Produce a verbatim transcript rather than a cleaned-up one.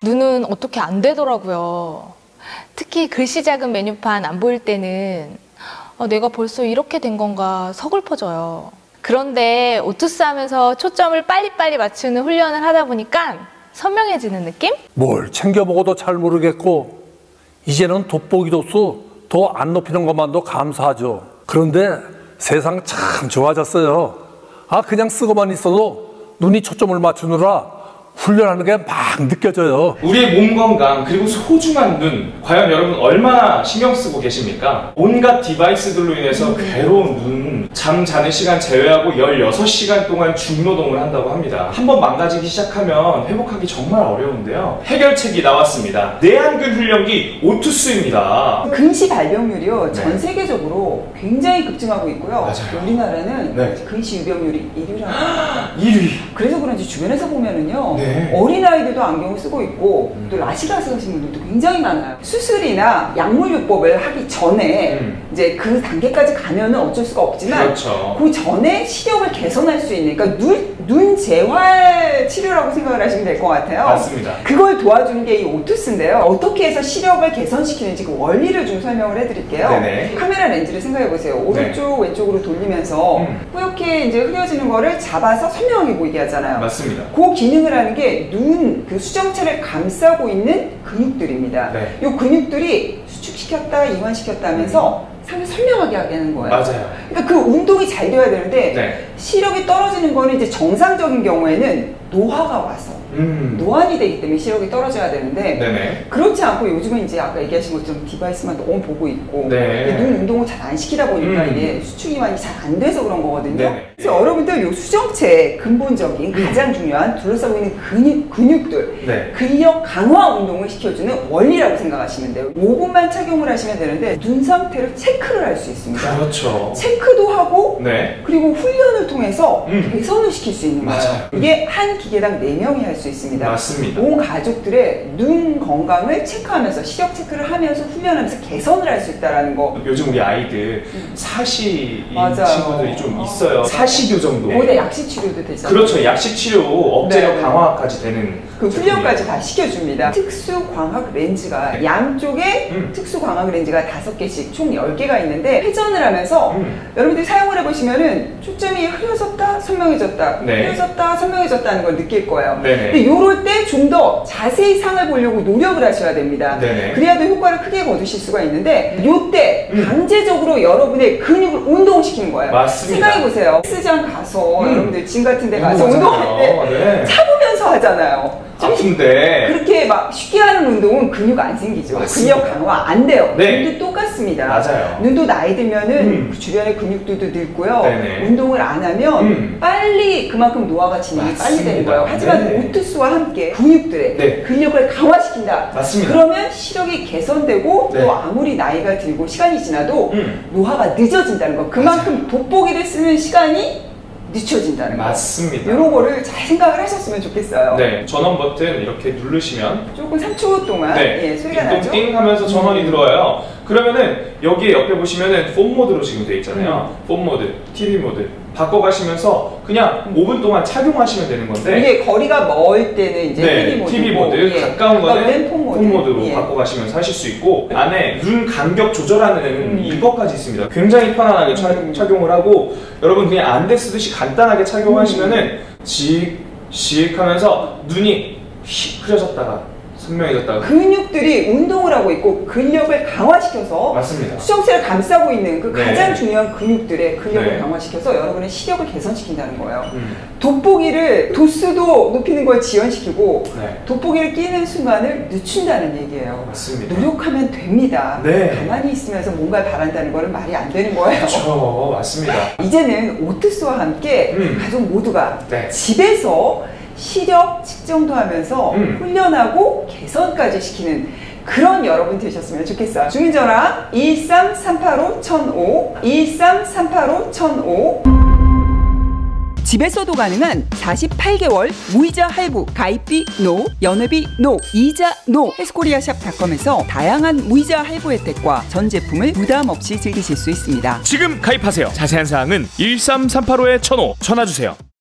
눈은 어떻게 안 되더라고요. 특히 글씨 작은 메뉴판 안 보일 때는 어, 내가 벌써 이렇게 된 건가 서글퍼져요. 그런데 오투스 하면서 초점을 빨리빨리 맞추는 훈련을 하다 보니까 선명해지는 느낌? 뭘 챙겨 먹어도 잘 모르겠고 이제는 돋보기 도수 더 안 높이는 것만도 감사하죠. 그런데 세상 참 좋아졌어요. 아 그냥 쓰고만 있어도 눈이 초점을 맞추느라 훈련하는 게 막 느껴져요. 우리의 몸 건강 그리고 소중한 눈, 과연 여러분 얼마나 신경 쓰고 계십니까? 온갖 디바이스들로 인해서 괴로운 눈, 잠 자는 시간 제외하고 열여섯 시간 동안 중노동을 한다고 합니다. 한번 망가지기 시작하면 회복하기 정말 어려운데요. 해결책이 나왔습니다. 내안근 훈련기 오투스입니다. 근시 발병률이요, 네. 전 세계적으로 굉장히 급증하고 있고요. 맞아요. 우리나라는 네. 근시 유병률이 일 위라고 합니다. 일 위. 그래서 그런지 주변에서 보면은요, 네. 어린아이들도 안경을 쓰고 있고 음. 또 라식라스 하시는 분들도 굉장히 많아요. 수술이나 약물요법을 하기 전에 음. 이제 그 단계까지 가면은 어쩔 수가 없지만 그렇죠. 그 전에 시력을 개선할 수 있는, 그러니까 눈, 눈 재활 치료라고 생각을 하시면 될 것 같아요. 맞습니다. 그걸 도와주는 게 이 오투스인데요. 어떻게 해서 시력을 개선시키는지 그 원리를 좀 설명을 해드릴게요. 네네. 카메라 렌즈를 생각해 보세요. 오른쪽 네. 왼쪽으로 돌리면서 음. 뿌옇게 이제 흐려지는 거를 잡아서 선명하게 보이게 하잖아요. 맞습니다. 그 기능을 하는 게 눈 그 수정체를 감싸고 있는 근육들입니다. 네. 이 근육들이 수축시켰다 이완시켰다 하면서 상당히 선명하게 하게 하는 거예요. 맞아요. 그러니까 그 운동이 잘 돼야 되는데 네. 시력이 떨어지는 거는 이제 정상적인 경우에는 노화가 와서 음. 노안이 되기 때문에 시력이 떨어져야 되는데 네네. 그렇지 않고 요즘은 이제 아까 얘기하신 것처럼 디바이스만 너무 보고 있고 네. 눈 운동을 잘 안 시키다 보니까 음. 이게 수축 이완이 잘 안 돼서 그런 거거든요. 네네. 그래서 여러분들 요 수정체의 근본적인 음. 가장 중요한 둘러싸고 있는 근육, 근육들 네. 근력 강화 운동을 시켜주는 원리라고 생각하시면 돼요. 오 분만 착용을 하시면 되는데 눈 상태를 체크를 할 수 있습니다. 그렇죠. 체크도 하고 네. 그리고 훈련을 통해서 음. 개선을 시킬 수 있는 거예요. 맞아요. 이게 한 기계당 네 명이 할 수 있습니다. 맞습니다. 온 가족들의 눈 건강을 체크하면서 시력 체크를 하면서 훈련하면서 개선을 할 수 있다는 거. 요즘 우리 아이들 사시인 맞아요. 친구들이 좀 있어요. 사시교 정도. 거기다 약식 치료도 되잖아요. 그렇죠. 약식 치료, 억제력 네. 강화까지 되는 그 제품이에요. 훈련까지 다 시켜줍니다. 특수 광학 렌즈가 네. 양쪽에 음. 특수 광학 렌즈가 다섯 개씩 총 열 개가 있는데 회전을 하면서 음. 여러분들이 사용을 해보시면은 초점이 흐려졌다 선명해졌다 네. 흐려졌다 선명해졌다는 걸 느낄 거예요. 네네. 근데 요럴 때 좀 더 자세히 상을 보려고 노력을 하셔야 됩니다. 네네. 그래야 더 효과를 크게 거두실 수가 있는데 요때 음. 강제적으로 여러분의 근육을 운동시키는 거예요. 맞습니다. 생각해보세요. 헬스장 가서 음. 여러분들 짐 같은 데 가서 운동하잖아요. 운동할 때 네. 참으면서 하잖아요. 아픈데. 그렇게 막 쉽게 하는 운동은 근육 안 생기죠. 맞습니다. 근력 강화 안 돼요. 네. 눈도 똑같습니다. 맞아요. 눈도 나이 들면은 음. 그 주변의 근육들도 늙고요. 네네. 운동을 안 하면 음. 빨리 그만큼 노화가 진행이 빨리 되는 맞습니다. 거예요. 하지만 네. 오투스와 함께 근육들의 네. 근력을 강화시킨다. 맞습니다. 그러면 시력이 개선되고 네. 또 아무리 나이가 들고 시간이 지나도 음. 노화가 늦어진다는 거. 그만큼 돋보기를 쓰는 시간이 늦춰진다는 거. 맞습니다. 이런 거를 잘 생각을 하셨으면 좋겠어요. 네. 전원 버튼 이렇게 누르시면 조금 삼 초 동안 네. 예, 소리가 나죠? 띵띵 하면서 전원이 음. 들어와요. 그러면은 여기에 옆에 보시면은 폰 모드로 지금 되어 있잖아요. 음. 폰 모드, 티비 모드 바꿔가시면서 그냥 오 분 동안 착용하시면 되는 건데 이게 거리가 멀 때는 이제 네, 티비 모드, 티비 모드, 예. 가까운 거는 폰 모드. 폰 모드로 예. 바꿔가시면서 하실 수 있고 안에 눈 간격 조절하는 음. 이것까지 있습니다. 굉장히 편안하게 차, 음. 착용을 하고 여러분 그냥 안대 쓰듯이 간단하게 착용하시면은 음. 직, 직 하면서 눈이 휙 흐려졌다가 선명해졌다가 근육들이 운동을 하고 있고 근력을 강화시켜서 맞습니다. 수정체를 감싸고 있는 그 네. 가장 중요한 근육들의 근력을 네. 강화시켜서 여러분의 시력을 개선시킨다는 거예요. 음. 돋보기를 도수도 높이는 걸 지연시키고 네. 돋보기를 끼는 순간을 늦춘다는 얘기예요. 맞습니다. 노력하면 됩니다. 네. 가만히 있으면서 뭔가를 바란다는 거는 말이 안 되는 거예요. 그렇죠. 맞습니다. 이제는 오투스와 함께 음. 가족 모두가 네. 집에서 시력 측정도 하면서 음. 훈련하고 개선까지 시키는 그런 여러분 되셨으면 좋겠어요. 주민전화 일삼삼팔오 천오 일삼삼팔오 천오 집에서도 가능한 사십팔 개월 무이자 할부, 가입비 노, 연회비 노, 이자 노. 헬스코리아샵닷컴에서 다양한 무이자 할부 혜택과 전 제품을 부담 없이 즐기실 수 있습니다. 지금 가입하세요. 자세한 사항은 일삼삼팔오에 천오 전화 주세요.